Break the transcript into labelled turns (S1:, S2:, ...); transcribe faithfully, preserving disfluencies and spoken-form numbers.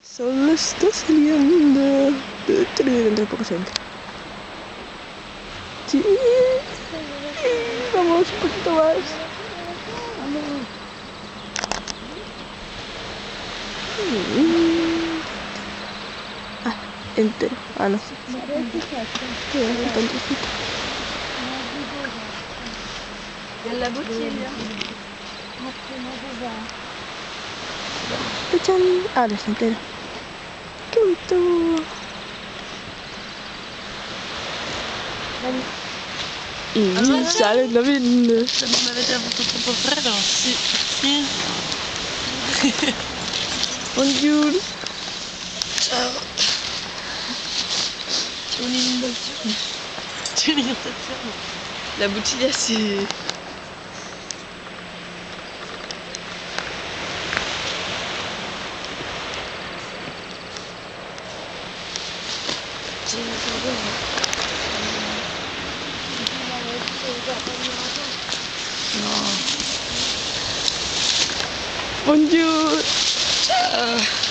S1: Sol está saliendo. Dentro de poco se entra. Sí. Vamos un poquito más. Ah, entero. Ah, no.
S2: Della bottiglia.
S1: ¡Tachan! Ah, no, está entero. ¡Qué bonito! Y
S2: Allora,
S1: sale la venne.
S2: Se non mi avete avuto troppo freddo? Sì. Sì.
S1: Buongiorno.
S2: Ciao. C'è un'inondazione. C'è un'inondazione. La bottiglia si... C'è
S1: No. Buongiorno.
S2: Ciao.